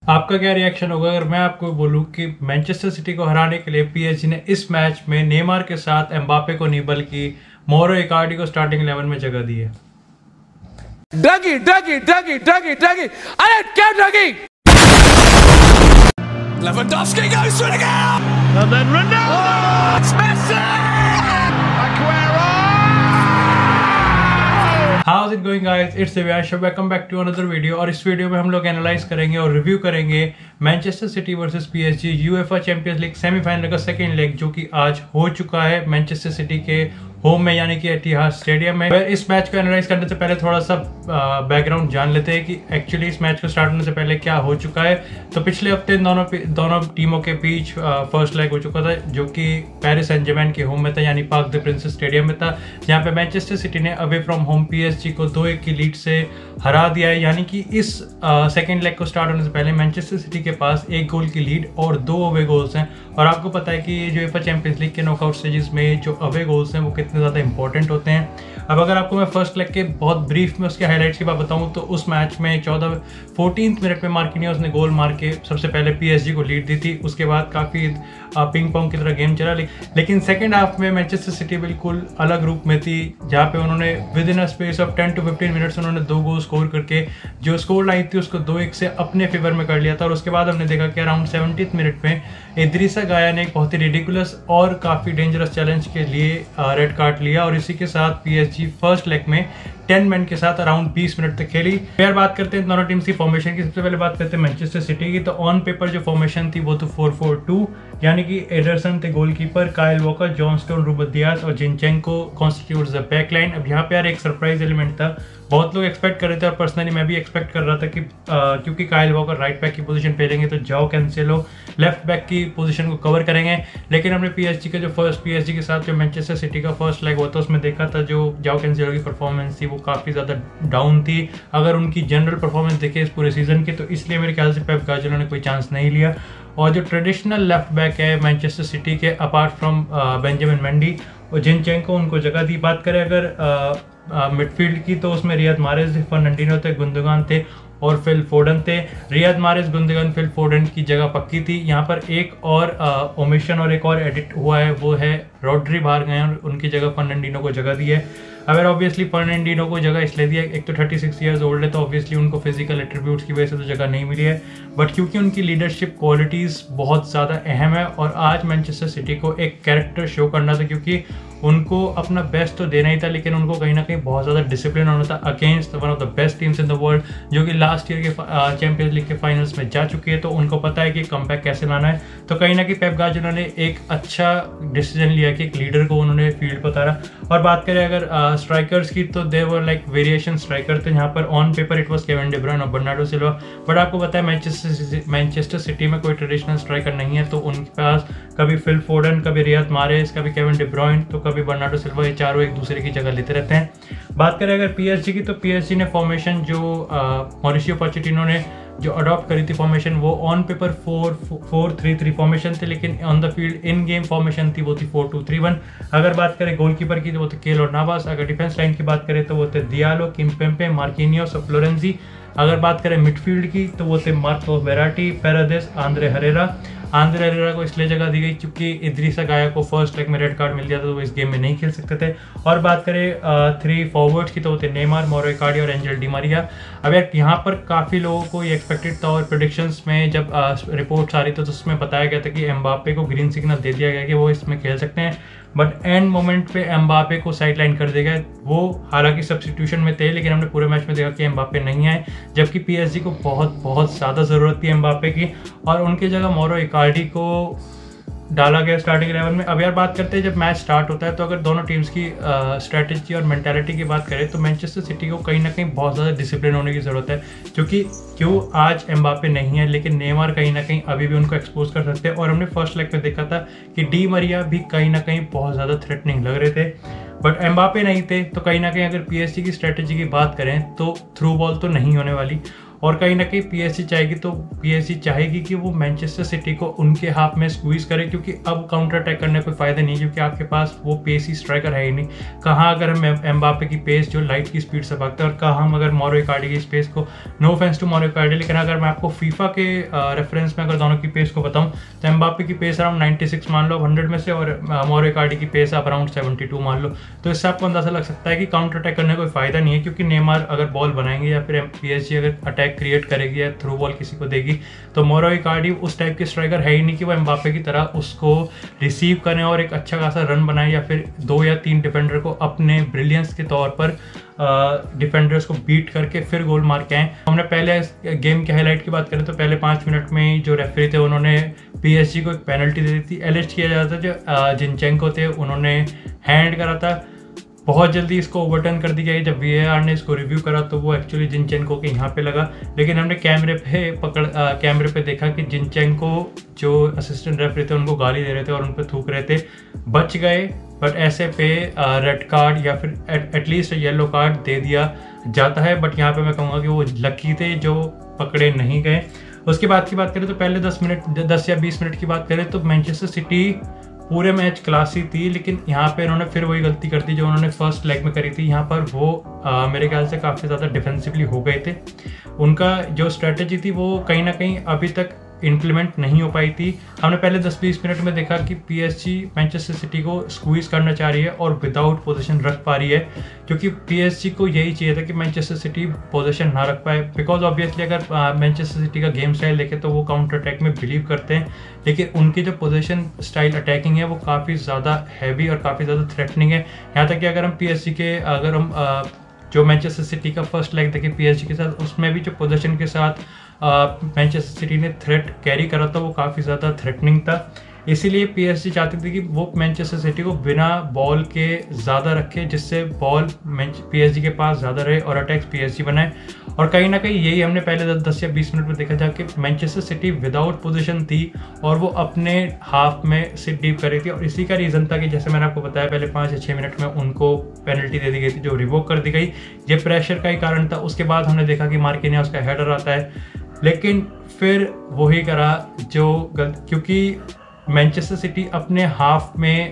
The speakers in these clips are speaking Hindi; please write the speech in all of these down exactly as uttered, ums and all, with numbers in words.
आपका क्या रिएक्शन होगा अगर मैं आपको बोलूं कि मैनचेस्टर सिटी को हराने के लिए पीएसजी ने इस मैच में नेमार के साथ एम्बापे को नहीं बल्कि मोरो इकार्डी को स्टार्टिंग इलेवन में जगह दी है। डगी डगी डगी डगी डगी अरे क्या डगी Lewandowski goes for it again and then Ronaldo oh, it's Messi Aguero How's it going guys? It's Divyash. Welcome back to another video। और इस वीडियो में हम लोग एनालाइज करेंगे और रिव्यू करेंगे Manchester City versus PSG UEFA Champions League semifinal का सेकंड लेग जो कि आज हो चुका है मैनचेस्टर सिटी के होम में यानी कि एतिहाद स्टेडियम में। इस मैच को एनालाइज करने से पहले थोड़ा सा बैकग्राउंड जान लेते हैं कि एक्चुअली इस मैच को स्टार्ट होने से पहले क्या हो चुका है। तो पिछले हफ्ते दोनों दोनों टीमों के बीच फर्स्ट लेग हो चुका था जो कि पेरिस सेंट जर्मेन के होम में था यानी पार्क द प्रिंसेस स्टेडियम में था, जहाँ पे मैनचेस्टर सिटी ने अवे फ्रॉम होम पीएसजी को दो एक की लीड से हरा दिया है। यानी कि इस सेकेंड लेग को स्टार्ट होने से पहले मैनचेस्टर सिटी के पास एक गोल की लीड और दो अवे गोल्स हैं। और आपको पता है कि ये जो यूएफए चैंपियंस लीग के नॉकआउट स्टेजेस में जो अवे गोल्स हैं वो कितने ज़्यादा इंपॉर्टेंट होते हैं। अब अगर आपको मैं फर्स्ट लेग के बहुत ब्रीफ में उसके हाईलाइट्स की बात बताऊं तो उस मैच में चौदह फोर्टीन मिनट में मार्किनियोस ने गोल मार के सबसे पहले पीएसजी को लीड दी थी। उसके बाद काफ़ी पिंग पोंग की तरह गेम चला, लेकिन सेकेंड हाफ में मैनचेस्टर सिटी बिल्कुल अलग रूप में थी, जहाँ पे उन्होंने within a space of ten to fifteen minutes उन्होंने दो गोल स्कोर करके जो स्कोर लाइन थी उसको दो एक से अपने फेवर में कर लिया था। और उसके बाद हमने देखा कि अराउंड सेवेंटीथ मिनट में इद्रिसा गाया ने एक बहुत ही रिडिकुलस और काफ़ी डेंजरस चैलेंज के लिए रेड कार्ड लिया और इसी के साथ पीएसजी फर्स्ट लेग में टेन मैन के साथ अराउंड बीस मिनट तक खेली। फिर बात करते हैं दोनों टीम्स की फॉर्मेशन की। सबसे पहले बात करते हैं मैनचेस्टर सिटी की। तो ऑन पेपर जो फॉर्मेशन थी वो तो फोर फोर टू, यानी कि एडरसन थे goalkeeper, Kyle Walker, John Stone, Ruben Dias और जिनचेंको कॉन्स्टिट्यूट्स द बैकलाइन। अब यहाँ पे यार एक सरप्राइज एलिमेंट था, बहुत लोग एक्सपेक्ट कर रहे थे और पर्सनली मैं भी एक्सपेक्ट कर रहा था कि आ, क्योंकि काइल वॉकर राइट बैक की पोजीशन पे रहेंगे तो जाओ कैंसेलो लेफ्ट बैक की पोजीशन को कवर करेंगे। लेकिन हमने पीएसजी के जो फर्स्ट पीएसजी के साथ जो मैनचेस्टर सिटी का फर्स्ट लेग हुआ था उसमें देखा था जो जाओ कैंसेलो की परफॉर्मेंस थी वो काफ़ी ज़्यादा डाउन थी अगर उनकी जनरल परफॉर्मेंस देखें इस पूरे सीजन की, तो इसलिए मेरे ख्याल से पेप गार्डियोला ने कोई चांस नहीं लिया। और जो ट्रेडिशनल लेफ्ट बैक है मैनचेस्टर सिटी के अपार्ट फ्रॉम बेंजामिन मेंडी और जिनचेंको उनको जगह दी। बात करें अगर मिडफील्ड की तो उसमें रियाद मारेज थे, फर्नांडिनो थे, गुंदोगान थे और फिल फोडन थे। Riyad Mahrez, Gundogan, Phil Foden की जगह पक्की थी। यहाँ पर एक और ओमिशन और एक और एडिट हुआ है, वो है रोड्री बाहर गए और उनकी जगह फर्नांडिनो को जगह दी है। अगर ऑब्वियसली फर्नांडिनो को जगह इसलिए दिया, एक तो थर्टी सिक्स ईयर्स ओल्ड है तो ऑब्वियसली उनको फिजिकल एट्रीब्यूट्स की वजह से तो जगह नहीं मिली है, बट क्योंकि उनकी लीडरशिप क्वालिटीज़ बहुत ज़्यादा अहम है और आज मैनचेस्टर सिटी को एक कैरेक्टर शो करना था क्योंकि उनको अपना बेस्ट तो देना ही था लेकिन उनको कहीं ना कहीं बहुत ज़्यादा डिसिप्लिन होना था against one of the best teams in the world जो कि लास्ट ईयर के चैंपियंस लीग के फाइनल्स में जा चुकी है। तो उनको पता है कि कमबैक कैसे लाना है। तो कहीं ना कहीं पेप गार्डियोला ने एक अच्छा डिसीजन लिया कि एक लीडर को उन्होंने फील्ड पर उतारा। और बात करें अगर स्ट्राइकर्स की तो they were like variation striker थे, जहाँ पर on paper it was Kevin De Bruyne और बर्नार्डो सिल्वा, बट आपको पता है मैनचेस्टर मैनचेस्टर सिटी में कोई ट्रेडिशनल स्ट्राइकर नहीं है तो उनके पास कभी फिल फोडन, कभी रियाद मारेज, कभी केविन डी ब्रुयने तो कभी बर्नार्डो सिल्वा, ये चारों एक दूसरे की जगह लेते रहते हैं। बात करें अगर पीएसजी की तो पीएसजी ने फॉर्मेशन जो मॉरिसियो पोचेटिनो ने जो अडॉप्ट करी थी फॉर्मेशन वो on paper four four three three formation थे लेकिन on the field in game formation थी वो थी फोर टू थ्री वन। अगर बात करें गोलकीपर की तो वो थे केलर नावास। अगर डिफेंस लाइन की बात करें तो वो थे दियालो, किम्पेम्पे, मार्किनियोस और फ्लोरेंजी। अगर बात करें मिडफील्ड की तो वो थे Marco Verratti, Paredes, Ander Herrera. Ander Herrera को इसलिए जगह दी गई क्योंकि इद्रिसा गाया को फर्स्ट लेग में रेड कार्ड मिल गया था तो वो इस गेम में नहीं खेल सकते थे। और बात करें थ्री फॉरवर्ड्स की तो वो थे नेमार, मोरो इकार्डी और एंजेल डी मारिया। अब यार यहाँ पर काफ़ी लोगों को ये एक्सपेक्टेड था और प्रेडिक्शंस में जब रिपोर्ट्स आ रही थी तो उसमें बताया गया था कि एम्बापे को ग्रीन सिग्नल दे दिया गया कि वो इसमें खेल सकते हैं, बट एंड मोमेंट पे एम्बापे को साइड लाइन कर दिया गया। वो हालांकि सब्स्टिट्यूशन में थे लेकिन हमने पूरे मैच में देखा कि एम्बापे नहीं आए, जबकि पीएसजी को बहुत बहुत ज़्यादा ज़रूरत थी एम्बापे की और उनकी जगह मोरो इकार्डी को डाला गया स्टार्टिंग इलेवन में। अब यार बात करते हैं जब मैच स्टार्ट होता है तो अगर दोनों टीम्स की स्ट्रेटेजी और मेंटालिटी की बात करें तो मैनचेस्टर सिटी को कहीं ना कहीं बहुत ज़्यादा डिसिप्लिन होने की ज़रूरत है क्योंकि क्यों आज एम्बापे नहीं है लेकिन नेमार कहीं ना कहीं अभी भी उनको एक्सपोज कर सकते हैं। और हमने फर्स्ट लेग में देखा था कि डी मरिया भी कहीं ना कहीं बहुत ज़्यादा थ्रेटनिंग लग रहे थे, बट एम्बापे नहीं थे। तो कहीं ना कहीं अगर पीएसजी की स्ट्रेटेजी की बात करें तो थ्रू बॉल तो नहीं होने वाली और कहीं ना कहीं पीएसजी चाहेगी तो पीएसजी चाहेगी कि वो मैनचेस्टर सिटी को उनके हाफ में स्क्वीज करे, क्योंकि अब काउंटर अटैक करने कोई फायदा नहीं, क्योंकि आपके पास वो पेसी स्ट्राइकर है ही नहीं। कहाँ अगर हम एम्बापे की पेस जो लाइट की स्पीड से भागते हैं और कहाँ हम अगर मोरो इकार्डी की स्पेस को, no offence to Mauro Icardi, लेकिन अगर मैं आपको फीफा के रेफरेंस में अगर दोनों की पेस को बताऊं तो एम्बापे की पेस अराउंड नाइन्टी सिक्स मान लो हंड्रेड में से, और मोरो इकार्डी की पेस आप अराउंड सेवेंटी टू मान लो। तो इससे आपको अंदाजा लग सकता है कि काउंटर अटैक करने कोई फायदा नहीं है, क्योंकि नेमार अगर बॉल बनाएंगे या फिर पीएसजी अगर अटैक क्रिएट करेगी या थ्रू बॉल किसी को देगी, तो मोरो इकार्डी उस टाइप के स्ट्राइकर है ही नहीं कि वो एम्बापे की तरह उसको रिसीव करें और एक अच्छा खासा रन बनाए, या फिर दो या तीन डिफेंडर को अपने ब्रिलियंस के तौर पर डिफेंडर्स को बीट करके फिर गोल मार के आए। हमने पहले गेम के हाईलाइट की बात करें तो पहले पाँच मिनट में जो रेफरी थे उन्होंने पीएसजी को एक पेनल्टी दे दी थी। एलिस्ट किया जा रहा था, जो जिनचेंको थे उन्होंने हैंड करा था, बहुत जल्दी इसको ओवरटर्न कर दिया गया। जब वीएआर ने इसको रिव्यू करा तो वो एक्चुअली जिनचेंको के यहाँ पे लगा, लेकिन हमने कैमरे पे पकड़ कैमरे पे देखा कि जिनचेंको जो असिस्टेंट रेफरी थे उनको गाली दे रहे थे और उन पर थूक रहे थे, बच गए। बट ऐसे पे रेड कार्ड या फिर एटलीस्ट येलो कार्ड दे दिया जाता है, बट यहाँ पे मैं कहूँगा कि वो लकी थे जो पकड़े नहीं गए। उसके बाद की बात करें तो पहले दस मिनट दस या बीस मिनट की बात करें तो मैनचेस्टर सिटी पूरे मैच क्लासी थी, लेकिन यहाँ पे इन्होंने फिर वही गलती कर दी जो उन्होंने फर्स्ट लेग में करी थी। यहाँ पर वो आ, मेरे ख्याल से काफ़ी ज़्यादा डिफेंसिवली हो गए थे। उनका जो स्ट्रेटजी थी वो कहीं ना कहीं अभी तक इम्प्लीमेंट नहीं हो पाई थी। हमने पहले दस बीस मिनट में देखा कि पीएसजी मैनचेस्टर सिटी को स्क्वीज करना चाह रही है और विदाउट पोजीशन रख पा रही है, क्योंकि पीएसजी को यही चाहिए था कि मैनचेस्टर सिटी पोजीशन ना रख पाए, बिकॉज ऑब्वियसली अगर मैनचेस्टर सिटी का गेम स्टाइल देखें तो वो काउंटर अटैक में बिलीव करते हैं, लेकिन उनकी जो पोजीशन स्टाइल अटैकिंग है वो काफ़ी ज़्यादा हैवी और काफ़ी ज़्यादा थ्रेटनिंग है। यहाँ तक कि अगर हम पीएसजी के अगर हम आ, जो मैनचेस्टर सिटी का फर्स्ट लेग देखें पीएसजी के साथ, उसमें भी जो पोजीशन के साथ मैनचेस्टर सिटी ने थ्रेट कैरी करा था वो काफ़ी ज़्यादा थ्रेटनिंग था। इसीलिए पीएसजी चाहती थी कि वो मैनचेस्टर सिटी को बिना बॉल के ज़्यादा रखे, जिससे बॉल पीएसजी के पास ज़्यादा रहे और अटैक्स पीएसजी बनाए। और कहीं ना कहीं यही हमने पहले दस या बीस मिनट में देखा था कि मैनचेस्टर सिटी विदाउट पोजीशन थी और वो अपने हाफ में सिट डीप कर रही थी, और इसी का रीज़न था कि जैसे मैंने आपको बताया पहले पाँच या छः मिनट में उनको पेनल्टी दे दी गई थी जो रिवोक कर दी गई। ये प्रेशर का ही कारण था। उसके बाद हमने देखा कि मार्किनियोस का हेडर आता है, लेकिन फिर वही करा जो गलत, क्योंकि मैनचेस्टर सिटी अपने हाफ में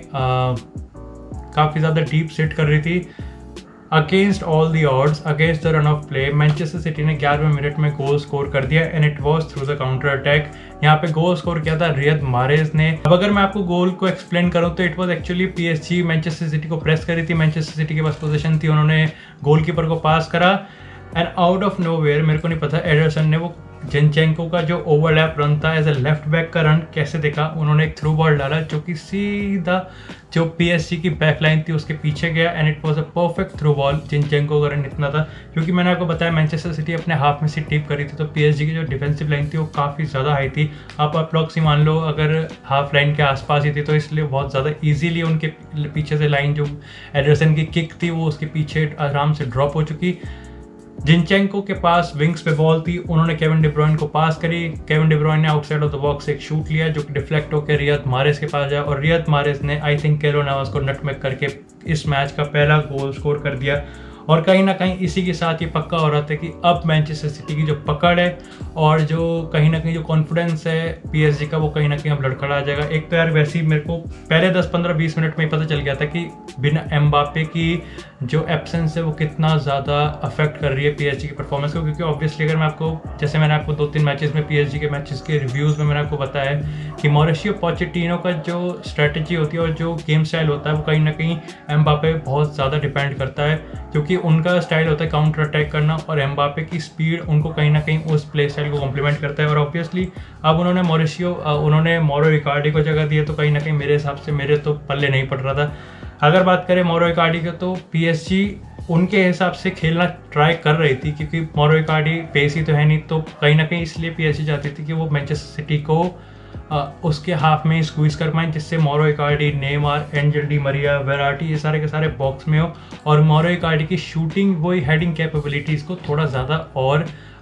काफ़ी ज़्यादा डीप सेट कर रही थी against all the odds, against the run of play. Manchester City ने ग्यारहवें मिनट में गोल स्कोर कर दिया and it was through the counter attack. यहाँ पे गोल स्कोर किया था रियद मारेज ने। अब अगर मैं आपको गोल को एक्सप्लेन करूँ तो it was actually PSG Manchester City को प्रेस करी थी, मैनचेस्टर सिटी के पास पोजीशन थी, उन्होंने गोलकीपर को पास करा एंड आउट ऑफ नोवेयर, मेरे को नहीं पता एडरसन ने वो जिनचेंको का जो ओवरलैप रन था एज ए लेफ्ट बैक का रन कैसे देखा, उन्होंने एक थ्रू बॉल डाला जो कि सीधा जो पीएसजी की बैक लाइन थी उसके पीछे गया and it was a perfect through ball. Zinchenko का रन इतना था क्योंकि मैंने आपको बताया मैनचेस्टर सिटी अपने हाफ में से टीप करी थी, तो पीएसजी की जो डिफेंसिव लाइन थी वो काफ़ी ज़्यादा हाई थी। आप अप्रॉक्सी मान लो अगर हाफ लाइन के आसपास ही थी, तो इसलिए बहुत ज़्यादा ईजीली उनके पीछे से लाइन जो एडरसन की किक थी वो उसके पीछे आराम से ड्रॉप हो चुकी। जिनचेंको के पास विंग्स पे बॉल थी, उन्होंने केविन डी ब्रुयन को पास करी, केविन डी ब्रुयन ने आउटसाइड ऑफ द बॉक्स एक शूट लिया जो कि डिफ्लेक्ट होकर रियद मारेज के पास जाए और रियद मारेज ने आई थिंक केलोर नावास को नटमेग करके इस मैच का पहला गोल स्कोर कर दिया। और कहीं ना कहीं इसी के साथ ये पक्का हो रहा था कि अब मैनचेस्टर सिटी की जो पकड़ है और जो कहीं ना कहीं जो कॉन्फिडेंस है पीएसजी का वो कहीं ना कहीं अब लड़खड़ा आ जाएगा। एक तो यार वैसे ही मेरे को पहले दस पंद्रह बीस मिनट में ही पता चल गया था कि बिना एम्बापे की जो एब्सेंस है वो कितना ज़्यादा अफेक्ट कर रही है पीएसजी की परफॉर्मेंस को, क्योंकि ऑब्वियसली अगर मैं आपको जैसे मैंने आपको दो तीन मैचेस में पीएसजी के मैचेस के रिव्यूज़ में मैंने आपको बताया है कि मॉरिशियो पोचेटिनो का जो स्ट्रेटजी होती है और जो गेम स्टाइल होता है वो कहीं ना कहीं एम्बापे पे बहुत ज़्यादा डिपेंड करता है, क्योंकि उनका स्टाइल होता है काउंटर अटैक करना और एम्बापे की स्पीड उनको कहीं ना कहीं उस प्ले स्टाइल को कॉम्प्लीमेंट करता है। और ऑब्वियसली अब उन्होंने मॉरिशियो उन्होंने मोरो इकार्डी को जगह दी है, तो कहीं ना कहीं मेरे हिसाब से मेरे तो पल्ले नहीं पड़ रहा था। अगर बात करें मोरो इकार्डी की तो पीएसजी उनके हिसाब से खेलना ट्राई कर रही थी, क्योंकि मोरो इकार्डी पेसी तो है नहीं, तो कहीं ना कहीं इसलिए पीएसजी चाहती थी कि वो मैनचेस्टर सिटी को आ, उसके हाफ में स्क्वीज कर पाएँ, जिससे Mauro Icardi, Neymar, Angel Di Maria, Verratti ये सारे के सारे बॉक्स में हो और मोरो इकार्डी की शूटिंग वही हेडिंग कैपेबिलिटीज़ को थोड़ा ज़्यादा और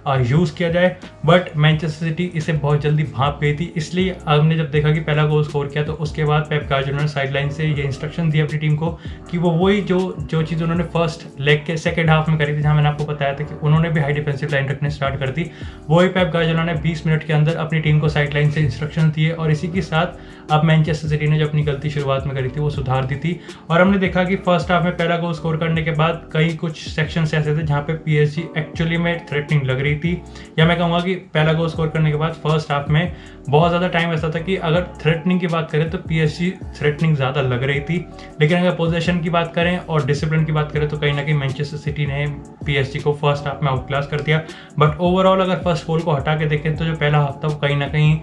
यूज़ किया जाए, बट मैनचेस्टर सिटी इसे बहुत जल्दी भाप गई थी। इसलिए हमने जब देखा कि पहला गोल स्कोर किया तो उसके बाद पेप गार्डियोला ने साइडलाइन से ये इंस्ट्रक्शन दी अपनी टीम को कि वो वही जो जो चीज़ उन्होंने फर्स्ट लेग के सेकेंड हाफ में करी थी, जहाँ मैंने आपको बताया था कि उन्होंने भी हाई डिफेंसिव लाइन रखने स्टार्ट कर दी, वही पेप गार्डियोला ने बीस मिनट के अंदर अपनी टीम को साइडलाइन से इंस्ट्रक्शन दिए। और इसी के साथ अब मैनचेस्टर सिटी ने जो अपनी गलती शुरुआत में करी थी वो सुधार दी थी। और हमने देखा कि फर्स्ट हाफ में पहला गोल स्कोर करने के बाद कई कुछ सेक्शंस ऐसे थे जहाँ पे पीएसजी एक्चुअली में थ्रेटनिंग लग रही थी, या मैं कहूँगा कि पहला गोल स्कोर करने के बाद फर्स्ट हाफ में बहुत ज़्यादा टाइम ऐसा था कि अगर थ्रेटनिंग की बात करें तो पीएसजी थ्रेटनिंग ज़्यादा लग रही थी, लेकिन अगर पोजीशन की बात करें और डिसिप्लिन की बात करें तो कहीं ना कहीं मैनचेस्टर सिटी ने पीएसजी को फर्स्ट हाफ में आउट क्लास कर दिया। बट ओवरऑल अगर फर्स्ट गोल को हटा के देखें तो जो पहला हाफ था वो कहीं ना कहीं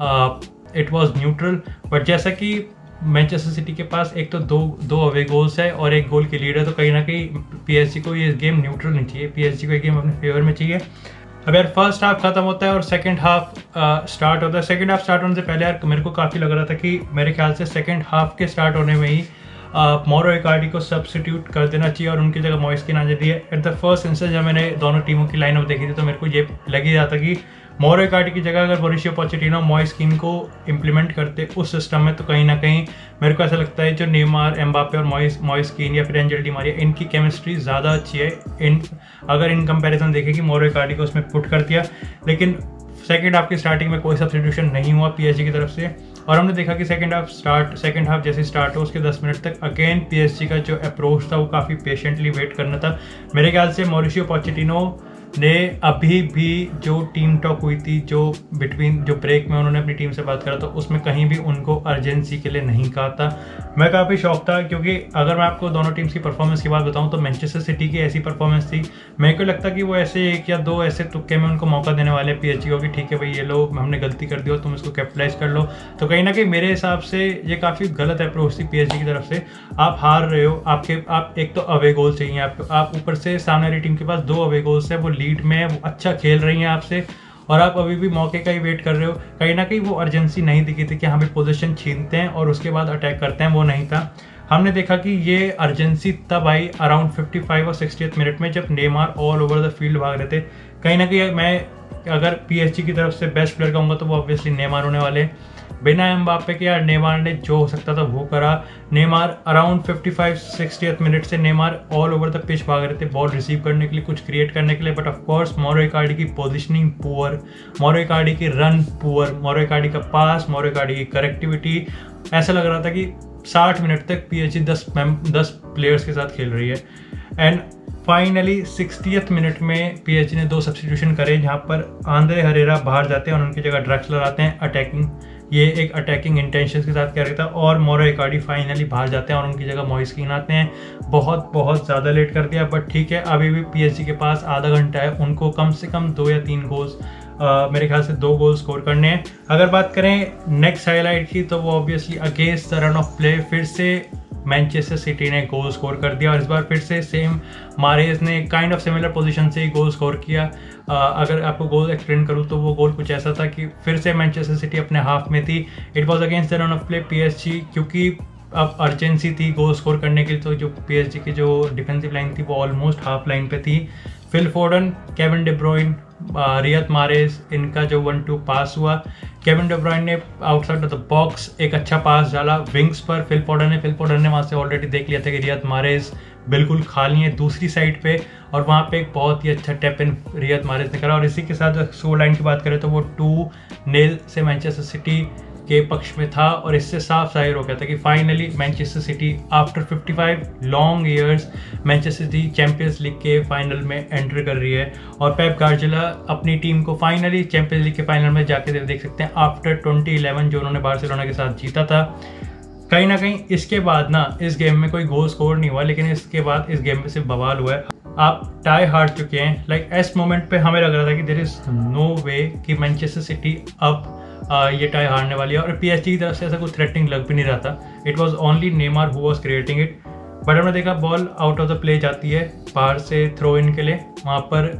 इट वॉज न्यूट्रल। बट जैसा कि मैनचेस्टर सिटी के पास एक तो दो दो अवे गोल्स है और एक गोल की लीड है, तो कहीं ना कहीं पीएसजी को ये गेम न्यूट्रल नहीं चाहिए, पीएसजी को ये गेम अपने फेवर में चाहिए। अब यार फर्स्ट हाफ खत्म होता है और सेकंड हाफ स्टार्ट होता है। सेकंड हाफ स्टार्ट होने से पहले यार मेरे को काफ़ी लग रहा था कि मेरे ख्याल से सेकंड हाफ के स्टार्ट होने में ही मोरो इकार्डी को सब्स्टिट्यूट कर देना चाहिए और उनकी जगह मॉइस्किन आ जाती है। एट द फर्स्ट इंस्टेंस जब मैंने दोनों टीमों की लाइनअप देखी थी तो मेरे को ये लग ही रहा था कि मोरो इकार्डी की जगह अगर मॉरिशियो पोचेटिनो मॉइस्किन को इम्प्लीमेंट करते उस सिस्टम में तो कहीं ना कहीं मेरे को ऐसा लगता है जो नेमार, एम्बापे और मॉइस मॉइस्किन या फिर एंजेल डी मारिया, इनकी केमिस्ट्री ज़्यादा अच्छी है। इन अगर इन कंपैरिजन देखें कि मोरो इकार्डी को उसमें पुट कर दिया, लेकिन सेकेंड हाफ की स्टार्टिंग में कोई सब्स्टिट्यूशन नहीं हुआ पीएसजी की तरफ से। और हमने देखा कि second half start second half जैसे स्टार्ट हो उसके दस मिनट तक अगेन पीएसजी का जो अप्रोच था वो काफ़ी पेशेंटली वेट करना था। मेरे ख्याल से मॉरिशियो पोचेटिनो ने अभी भी जो टीम टॉक हुई थी, जो बिटवीन जो ब्रेक में उन्होंने अपनी टीम से बात करा, तो उसमें कहीं भी उनको अर्जेंसी के लिए नहीं कहा था। मैं काफ़ी शौक था क्योंकि अगर मैं आपको दोनों टीम्स की परफॉर्मेंस की बात बताऊं तो मैनचेस्टर सिटी की ऐसी परफॉर्मेंस थी, मेरे को लगता कि वो ऐसे एक या दो ऐसे तुक्के में उनको मौका देने वाले पीएसजी को कि ठीक है भाई ये लो, हमने गलती कर दी हो, तुम इसको कैपिटलाइज कर लो। तो कहीं ना कहीं मेरे हिसाब से ये काफ़ी गलत अप्रोच थी पीएसजी की तरफ से। आप हार रहे हो, आपके आप एक तो अवे गोल चाहिए आपको, आप ऊपर से सामने वाली टीम के पास दो अवे गोल्स है, वो लीड में है, वो अच्छा खेल रही हैं आपसे और आप अभी भी मौके का ही वेट कर रहे हो। कहीं ना कहीं वो अर्जेंसी नहीं दिखी थी कि हमें पोजीशन छीनते हैं और उसके बाद अटैक करते हैं, वो नहीं था। हमने देखा कि ये अर्जेंसी तब आई अराउंड पचपन और साठ मिनट में जब Neymar all over the field भाग रहे थे। कहीं ना कहीं मैं अगर पीएसजी की तरफ से बेस्ट प्लेयर कहूँगा तो वो ऑब्वियसली नेमार होने वाले। बिना एम्बापे के यार नेमार ने जो हो सकता था वो करा। नेमार अराउंड पचपन साठ मिनट से Neymar all over the pitch भाग रहे थे बॉल रिसीव करने के लिए, कुछ क्रिएट करने के लिए। But of course Mauro Icardi की पोजीशनिंग पुअर, मोरो इकार्डी की रन पुअर, मोरो इकार्डी का पास, मोरो इकार्डी की करेक्टिविटी, ऐसा लग रहा था कि साठ मिनट तक पीएसजी दस दस प्लेयर्स के साथ खेल रही है। एंड फाइनली सिक्सटियथ मिनट में पीएसजी ने दो सब्स्टिट्यूशन करे जहां पर आंद्रे हरेरा बाहर जाते हैं और उनकी जगह ड्रक्सलर आते हैं अटैकिंग, ये एक अटैकिंग इंटेंशन के साथ कर रहा था। और मोरो इकार्डी फाइनली बाहर जाते हैं और उनकी जगह मॉइस्किन आते हैं। बहुत बहुत ज़्यादा लेट कर दिया, बट ठीक है, अभी भी पीएसजी के पास आधा घंटा है, उनको कम से कम दो या तीन गोल्स, मेरे ख्याल से दो गोल स्कोर करने हैं। अगर बात करें नेक्स्ट हाईलाइट की तो वो obviously against the run of play फिर से मैनचेस्टर सिटी ने गोल स्कोर कर दिया और इस बार फिर से सेम मारेज ने काइंड ऑफ सिमिलर पोजीशन से ही गोल स्कोर किया। आ, अगर आपको गोल एक्सप्लेन करूँ तो वो गोल कुछ ऐसा था कि फिर से मैनचेस्टर सिटी अपने हाफ में थी। It was against the run of play PSG, क्योंकि अब अर्जेंसी थी गोल स्कोर करने के लिए, तो जो पीएसजी की जो डिफेंसिव लाइन थी वो ऑलमोस्ट हाफ लाइन पे थी। Phil Foden, Kevin De Bruyne, Riyad Mahrez, इनका जो वन टू पास हुआ, केविन डे ब्रुयन ने आउटसाइड ऑफ द बॉक्स एक अच्छा पास डाला विंग्स पर फिल फोर्डन ने फिल फोर्डन ने वहाँ से ऑलरेडी देख लिया था कि रियत मारेज बिल्कुल खाली है दूसरी साइड पे, और वहाँ पे एक बहुत ही अच्छा टैप इन रियत मारेज ने करा। और इसी के साथ स्कोर लाइन की बात करें तो वो टू नील से मैनचेस्टर सिटी के पक्ष में था और इससे साफ जाहिर हो गया था कि फाइनली मैनचेस्टर सिटी आफ्टर पचपन long years Manchester City Champions League के फाइनल में एंटर कर रही है। और पेप गार्डियोला अपनी टीम को फाइनली चैंपियंस लीग के फाइनल में जाके देख सकते हैं आफ्टर ट्वेंटी इलेवन जो उन्होंने बार्सिलोना के साथ जीता था। कहीं ना कहीं इसके बाद ना इस गेम में कोई गोल स्कोर नहीं हुआ, लेकिन इसके बाद इस गेम में सिर्फ बवाल हुआ है। आप टाई हार चुके हैं। लाइक इस मोमेंट पे हमें लग रहा था कि देयर इज नो वे कि मैनचेस्टर सिटी अब Uh, ये टाई हारने वाली है और पीएसजी की तरफ से ऐसा कोई थ्रेटनिंग लग भी नहीं रहा था। It was only Neymar who was creating it. But हमने देखा ball out of the play जाती है बाहर से थ्रो इन के लिए, वहाँ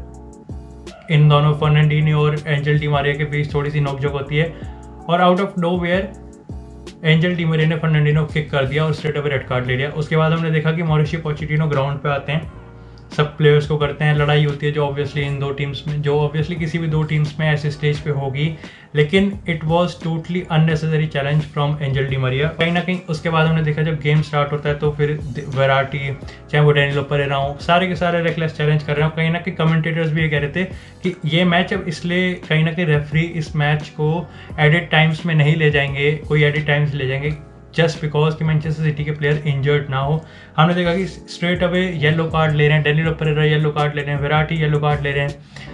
पर इन दोनों फर्नांडिनो और एंजेल डी मारिया के बीच थोड़ी सी नोकझोंक होती है और out of nowhere Angel Di Maria ने फर्नांडिनो को किक कर दिया और स्ट्रेट अवे रेड कार्ड ले लिया। उसके बाद हमने देखा कि मॉरिशियो पोचेटिनो ग्राउंड पे आते हैं सब प्लेयर्स को करते हैं, लड़ाई होती है जो ऑब्वियसली इन दो टीम्स में, जो ऑब्वियसली किसी भी दो टीम्स में ऐसे स्टेज पे होगी, लेकिन it was totally unnecessary challenge from Angel Di Maria. कहीं ना कहीं उसके बाद हमने देखा जब गेम स्टार्ट होता है तो फिर विराटी चाहे वो डैनिलो परेरा हो, सारे के सारे रेकलेस चैलेंज कर रहे हो। कहीं ना कहीं कमेंटेटर्स भी ये कह रहे थे कि ये मैच अब इसलिए कहीं ना कहीं रेफरी इस मैच को एडिट टाइम्स में नहीं ले जाएंगे, कोई एडिट टाइम्स ले जाएंगे जस्ट बिकॉज कि मैनचेस्टर सिटी के प्लेयर इंजर्ड ना हो। हमने देखा कि स्ट्रेट अवे येलो कार्ड ले रहे हैं, डैनिलो परेरा येलो कार्ड ले रहे हैं, विराटी येलो कार्ड ले रहे हैं।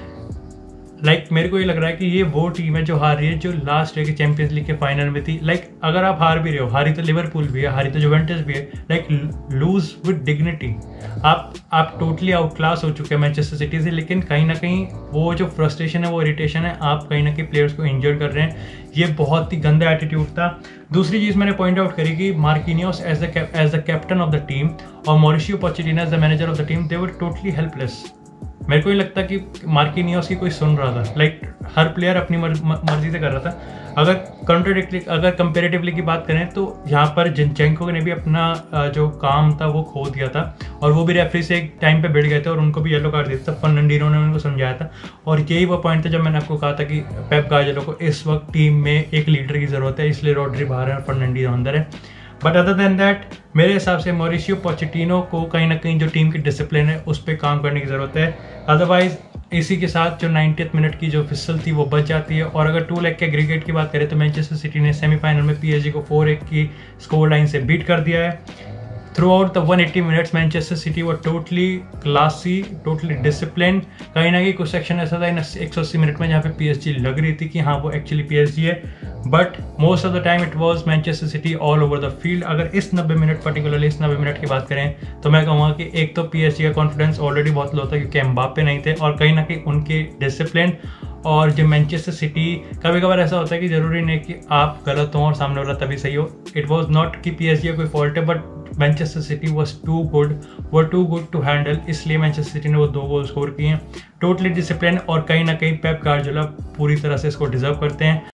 लाइक like, मेरे को ये लग रहा है कि ये वो टीम है जो हार रही है जो लास्ट ईयर के चैंपियंस लीग के फाइनल में थी। लाइक like, अगर आप हार भी रहे हो, हारी तो लिवरपूल भी है, हारी तो जुवेंटस भी है, लाइक लूज विद डिग्निटी। आप आप टोटली आउट क्लास हो चुके हैं मैनचेस्टर सिटी से, लेकिन कहीं ना कहीं वो जो फ्रस्ट्रेशन है, वो इरिटेशन है, आप कहीं ना कहीं प्लेयर्स को इंजर्ड कर रहे हैं। ये बहुत ही गंदा एटीट्यूड था। दूसरी चीज़ मैंने पॉइंट आउट करी कि Marquinhos as the as the captain of the team और Mauricio Pochettino as the manager of the team, they were totally helpless. मेरे को नहीं लगता कि मार्किनियोस की कोई सुन रहा था। लाइक like, हर प्लेयर अपनी मर्जी से कर रहा था। अगर कॉन्ट्राडिक्टली अगर कंपेरेटिवली की बात करें तो यहाँ पर जिनचेंको ने भी अपना जो काम था वो खो दिया था, और वो भी रेफरी से एक टाइम पे बैठ गए थे और उनको भी येलो कार्ड दिया था। फर्नांडिनो ने उनको समझाया था, और यही वो पॉइंट था जब मैंने आपको कहा था कि पेप गार्डियोला को इस वक्त टीम में एक लीडर की जरूरत है, इसलिए रॉड्री बाहर है और फर्नांडिनो अंदर है। बट अदर देन दैट मेरे हिसाब से मॉरिशियो पोचेटिनो को कहीं ना कहीं जो टीम की डिसिप्लिन है उस पर काम करने की ज़रूरत है। अदरवाइज इसी के साथ जो नाइंटियथ मिनट की जो फिसल थी वो बच जाती है। और अगर टू लेग के एग्रीगेट की बात करें तो मैनचेस्टर सिटी ने सेमीफाइनल में पीएसजी को फोर एक की स्कोर लाइन से बीट कर दिया है। Throughout the one eighty minutes Manchester City वो टोटली क्लासी, टोटली डिसिप्लिन। कहीं ना कहीं कुछ सेक्शन ऐसा था इन एक सौ अस्सी मिनट में जहाँ पे पीएसजी लग रही थी कि हाँ वो एक्चुअली पीएसजी है, but most of the time it was Manchester City all over the field. अगर इस नब्बे मिनट पर्टिकुलरली इस नब्बे मिनट की बात करें तो मैं कहूँगा कि एक तो पीएसजी का कॉन्फिडेंस ऑलरेडी बहुत लो था क्योंकि एम्बाप्पे नहीं थे, और कहीं ना कहीं उनके डिसिप्लिन और जो मैनचेस्टर सिटी, कभी कभार ऐसा होता है कि जरूरी नहीं कि आप गलत हो और सामने वाला तभी सही हो। इट वाज नॉट कि पीएसजी का कोई फॉल्ट है, but Manchester City was too good वो टू गुड टू हैंडल, इसलिए मैनचेस्टर सिटी ने वो दो गोल स्कोर किए हैं। टोटली डिसिप्लिन, और कहीं ना कहीं पेप गार्डियोला पूरी तरह से इसको डिजर्व करते हैं।